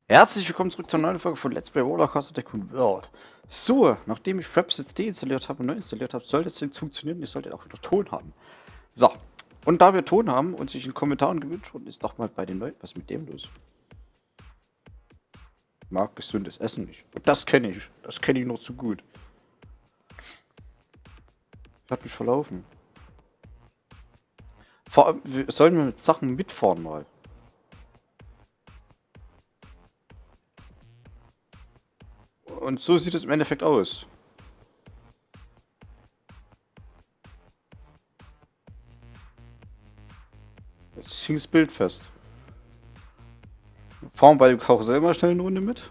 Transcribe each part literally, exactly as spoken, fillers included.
Herzlich willkommen zurück zur neuen Folge von Let's Play Rollercoaster Tycoon World. So, nachdem ich Fraps jetzt deinstalliert habe und neu installiert habe, sollte es jetzt funktionieren. Ihr solltet auch wieder Ton haben. So, und da wir Ton haben und sich in Kommentaren gewünscht wurden, ist doch mal bei den Leuten was mit dem los. Mag gesundes Essen nicht. Und das kenne ich. Das kenne ich noch zu gut. Ich hab mich verlaufen. Vor allem, wir sollen wir mit Sachen mitfahren mal. Und so sieht es im Endeffekt aus. Jetzt hing das Bild fest. Fahren bei dem Karussell mal schnell eine Runde mit.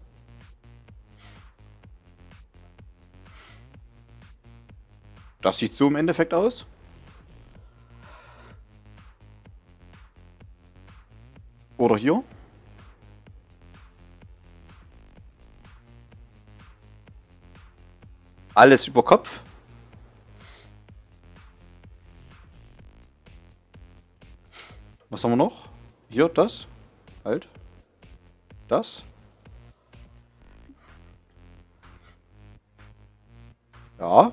Das sieht so im Endeffekt aus. Oder hier. Alles über Kopf. Was haben wir noch? Hier, das. Halt. Das. Ja.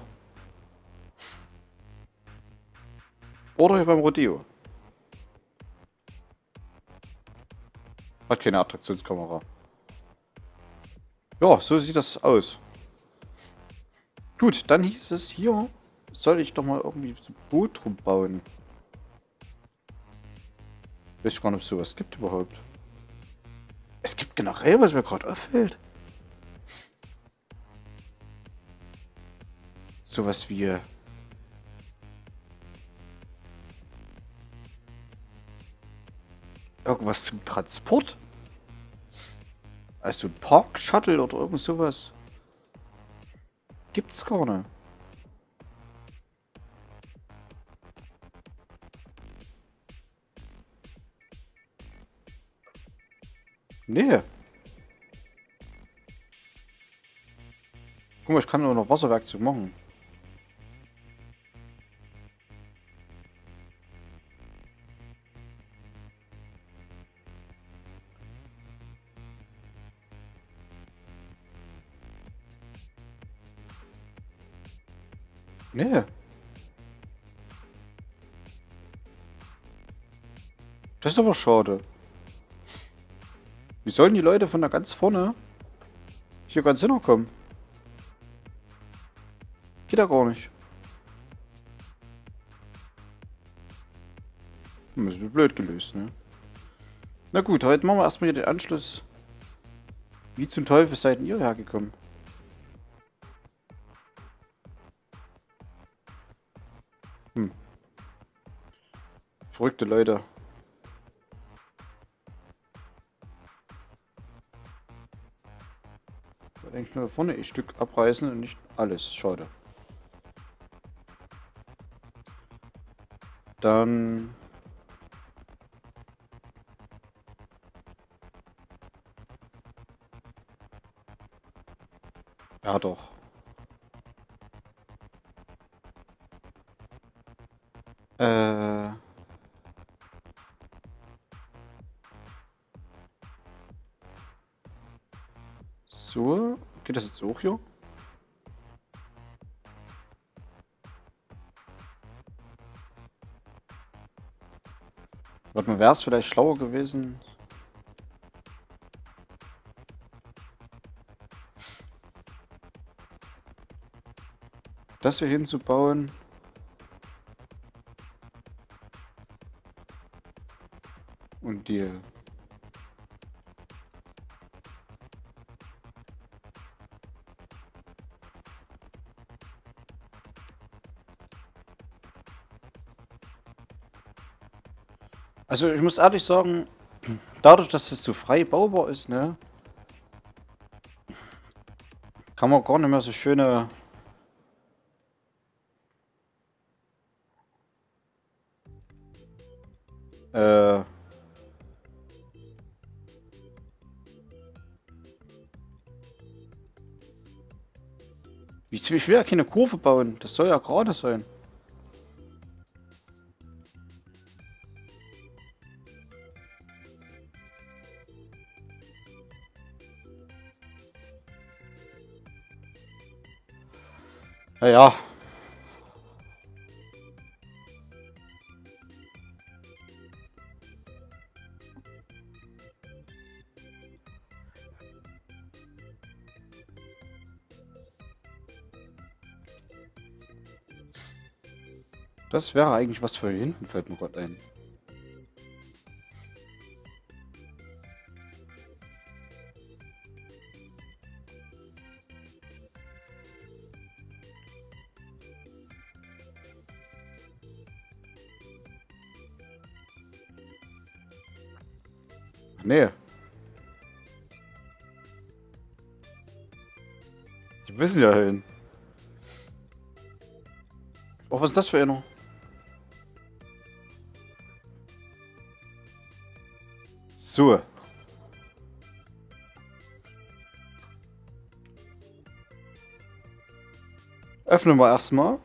Oder hier beim Rodeo. Hat keine Attraktionskamera. Ja, so sieht das aus. Gut, dann hieß es hier, soll ich doch mal irgendwie so ein Boot rumbauen. Weiß ich gar nicht, ob es sowas gibt überhaupt. Es gibt generell, was mir gerade auffällt. Sowas wie... Irgendwas zum Transport. Also ein Park-Shuttle oder irgend sowas. Gibt's gar nicht. Nee. Guck mal, ich kann nur noch Wasserwerkzeug machen. Nee. Das ist aber schade. Wie sollen die Leute von da ganz vorne hier ganz hinkommen? Geht ja gar nicht. Das ist blöd gelöst, ne? Na gut, heute machen wir erstmal hier den Anschluss. Wie zum Teufel seid ihr hergekommen? Hm. Verrückte Leute. Ich wollte eigentlich nur vorne ein Stück abreißen und nicht alles. Schade. Dann... Ja doch. Äh... So. Geht das jetzt auch hier? Warte mal, wäre es vielleicht schlauer gewesen? Das hier hinzubauen. Und die... Also ich muss ehrlich sagen, dadurch, dass es so frei baubar ist, ne, kann man gar nicht mehr so schöne... Äh... Ich, ich will ja keine Kurve bauen, das soll ja gerade sein. Naja. Das wäre eigentlich was für hier hinten, fällt mir gerade ein. Nee. Die wissen ja hin. Oh, was ist das für einer? So. Öffnen wir erstmal.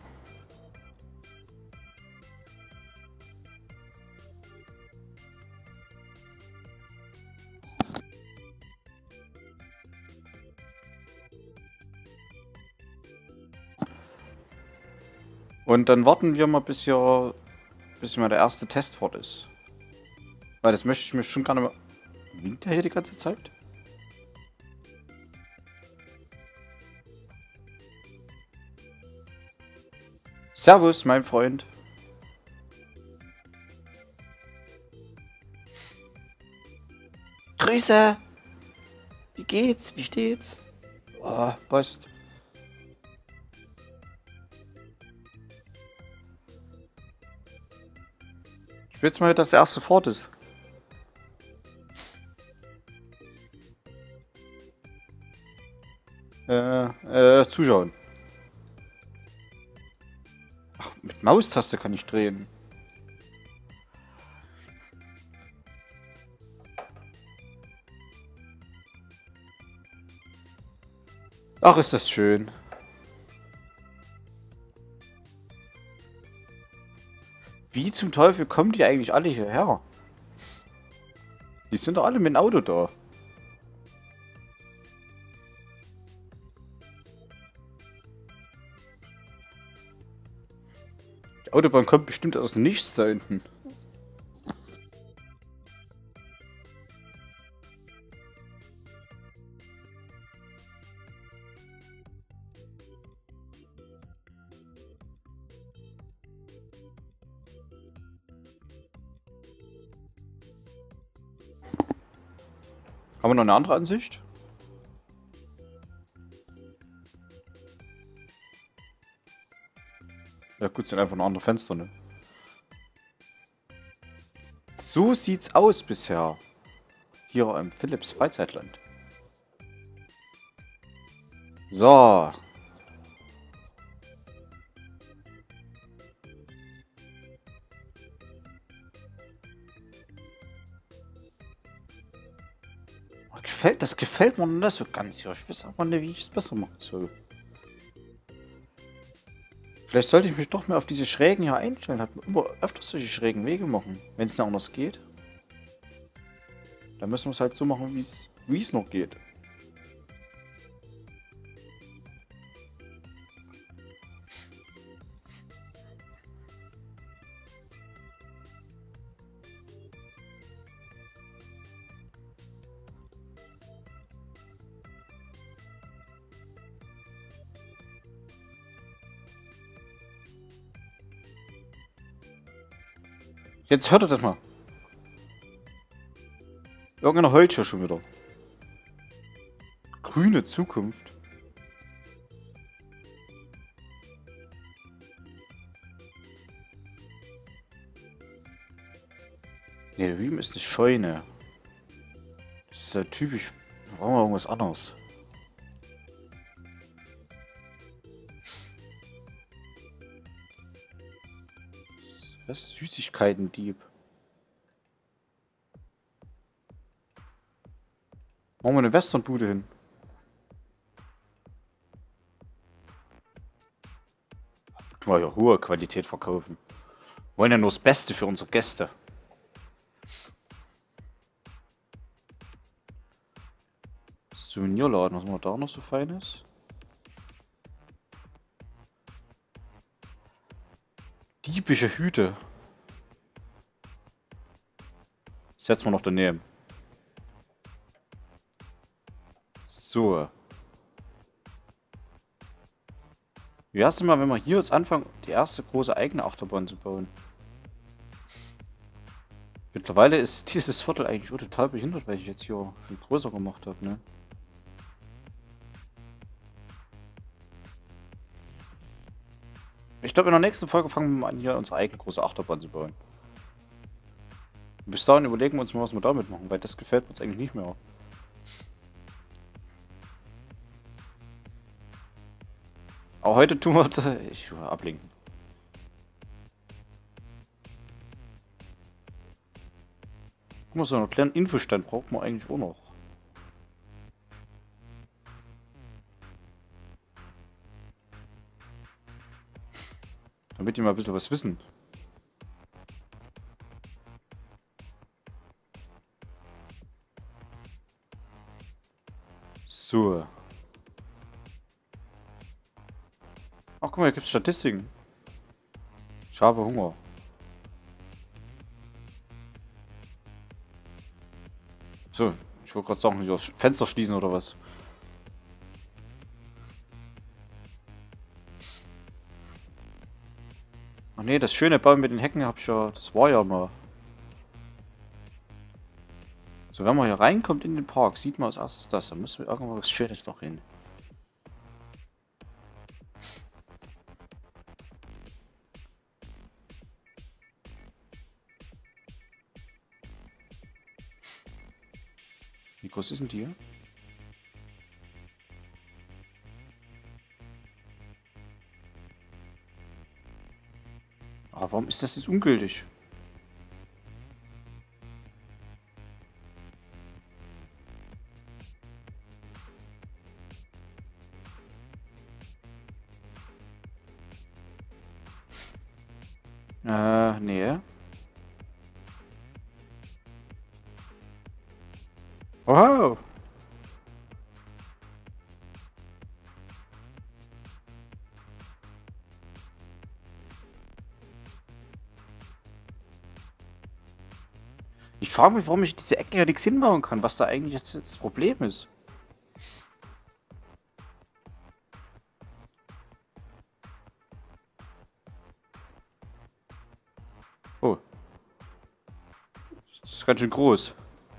Und dann warten wir mal, bis hier, bis mal der erste Test fort ist. Weil das möchte ich mir schon gerne mal... Winkt der hier die ganze Zeit? Servus, mein Freund. Grüße! Wie geht's? Wie steht's? Oh, passt. Ich will jetzt mal, dass der erste fort ist. Äh, äh, zuschauen. Ach, mit Maustaste kann ich drehen. Ach, ist das schön. Wie zum Teufel kommen die eigentlich alle hierher? Die sind doch alle mit dem Auto da. Die Autobahn kommt bestimmt aus dem Nichts da hinten. Haben wir noch eine andere Ansicht? Ja gut, sind einfach nur andere Fenster, ne? So sieht's aus bisher. Hier im Philips Freizeitland. So. Gefällt, das gefällt mir nicht so ganz hier. Ich weiß aber nicht, wie ich es besser machen soll. Vielleicht sollte ich mich doch mehr auf diese Schrägen hier einstellen. Hat man immer öfters solche schrägen Wege machen, wenn es nicht anders geht. Dann müssen wir es halt so machen, wie es noch geht. Jetzt hört ihr das mal. Irgendeiner heult hier schon wieder. Grüne Zukunft. Ne, da drüben ist eine Scheune. Das ist ja typisch. Da brauchen wir irgendwas anderes. Was? Süßigkeiten-Dieb. Machen wir eine Westernbude hin. Mal ja hohe Qualität verkaufen. Wollen ja nur das Beste für unsere Gäste. Souvenirladen, was haben wir da noch so Feines? Diebische Hüte. Setzen wir noch daneben. So. Wie wär's denn mal, wenn wir hier jetzt anfangen, die erste große eigene Achterbahn zu bauen? Mittlerweile ist dieses Viertel eigentlich auch total behindert, weil ich jetzt hier schon größer gemacht habe, ne? Ich glaube, in der nächsten Folge fangen wir mal an, hier unsere eigene große Achterbahn zu bauen. Und bis dahin überlegen wir uns mal, was wir damit machen, weil das gefällt uns eigentlich nicht mehr. Aber heute tun wir das. Ich will ablenken. Guck mal, so einen kleinen Infostand braucht man eigentlich auch noch. Damit die mal ein bisschen was wissen. So. Ach, guck mal, hier gibt es Statistiken. Ich habe Hunger. So, ich wollte gerade sagen, hier Fenster schließen oder was. Ach nee, das schöne Baum mit den Hecken hab ich ja, das war ja mal. So, wenn man hier reinkommt in den Park, sieht man als erstes das. Da müssen wir irgendwas Schönes noch hin. Wie groß ist denn die hier? Aber warum ist das jetzt ungültig? Äh, nee. Wow! Ich frage mich, warum ich diese Ecken ja nichts hinbauen kann, was da eigentlich jetzt das Problem ist. Oh. Das ist ganz schön groß.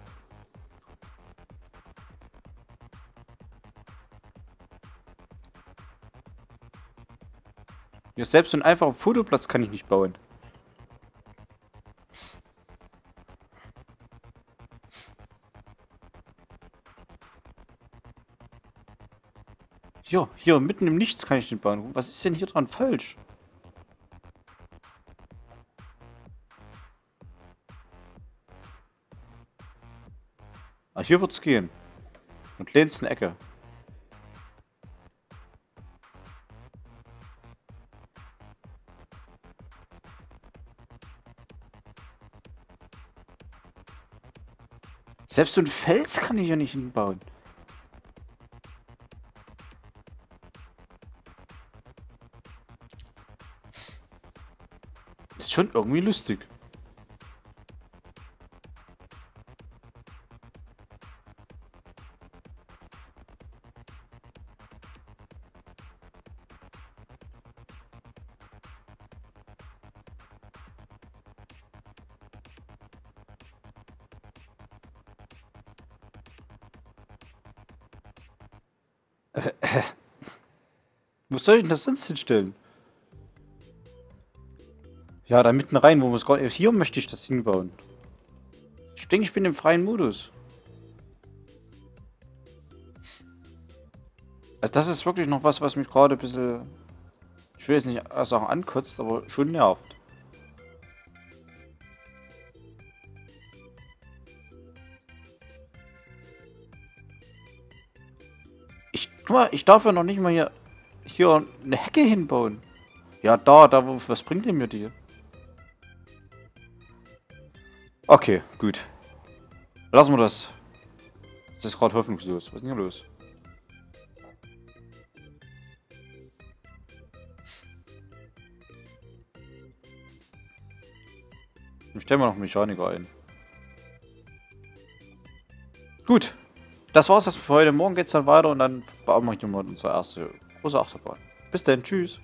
Ja, selbst so einen einfachen Fotoplatz kann ich nicht bauen. Hier, hier, mitten im Nichts kann ich den bauen. Was ist denn hier dran falsch? Ah, hier wird's gehen. Und lehnst eine Ecke. Selbst so ein Fels kann ich ja nicht hinbauen. Ist schon irgendwie lustig. Äh, äh. Wo soll ich denn das sonst hinstellen? Ja, da mitten rein, wo wir es gerade. Hier möchte ich das hinbauen. Ich denke, ich bin im freien Modus. Also das ist wirklich noch was, was mich gerade ein bisschen, ich will jetzt nicht sagen ankotzt, aber schon nervt. Ich, guck mal, ich darf ja noch nicht mal hier, hier eine Hecke hinbauen. Ja, da, da, wo, was bringt denn mir die? Okay, gut. Lassen wir das. Das ist gerade hoffnungslos. Was ist denn hier los? Dann stellen wir noch einen Mechaniker ein. Gut. Das war's erstmal für heute. Morgen geht's dann weiter und dann bauen wir hier mal unsere erste große Achterbahn. Bis dann. Tschüss.